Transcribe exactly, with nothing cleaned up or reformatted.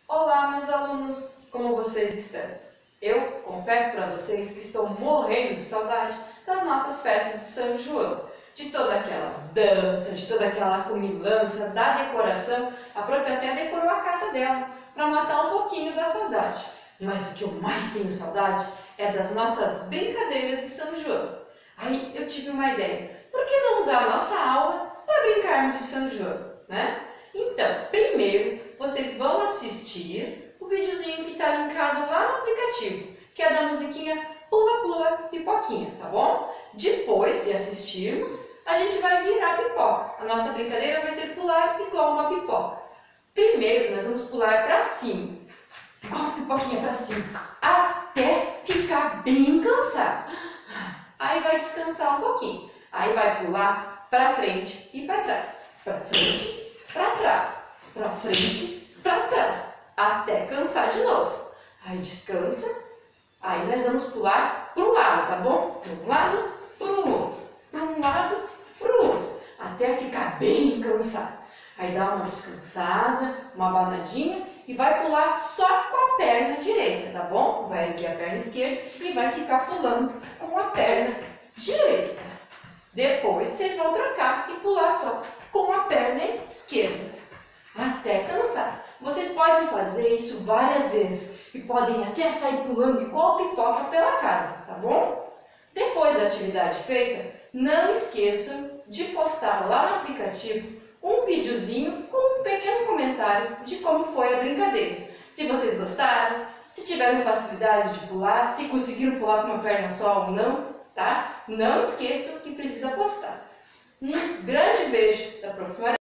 Olá, meus alunos! Como vocês estão? Eu confesso para vocês que estou morrendo de saudade das nossas festas de São João, de toda aquela dança, de toda aquela comilança, da decoração. A prof até decorou a casa dela para matar um pouquinho da saudade. Mas o que eu mais tenho saudade é das nossas brincadeiras de São João. Aí eu tive uma ideia: por que não usar a nossa aula para brincarmos de São João, né? Então, primeiro vocês vão assistir o videozinho que está linkado lá no aplicativo, que é da musiquinha Pula Pula Pipoquinha, tá bom? Depois de assistirmos, a gente vai virar pipoca. A nossa brincadeira vai ser pular igual uma pipoca. Primeiro nós vamos pular para cima, igual uma pipoquinha para cima, até ficar bem cansado. Aí vai descansar um pouquinho. Aí vai pular para frente e para trás. Para frente, para trás. Para frente, para trás. Até cansar de novo. Aí descansa. Aí nós vamos pular para o lado, tá bom? Para um lado, para o outro. Para um lado, para o outro. Até ficar bem cansado. Aí dá uma descansada, uma abanadinha e vai pular só com a perna direita, tá bom? Vai erguer a perna esquerda e vai ficar pulando com a perna direita. Depois vocês vão trocar e pular só com a perna esquerda, até cansar. Vocês podem fazer isso várias vezes e podem até sair pulando igual pipoca pela casa, tá bom? Depois da atividade feita, não esqueçam de postar lá no aplicativo um videozinho com um pequeno comentário de como foi a brincadeira. Se vocês gostaram, se tiveram facilidade de pular, se conseguiram pular com uma perna só ou não, tá? Não esqueçam que precisa postar. Um grande beijo da prof Maria.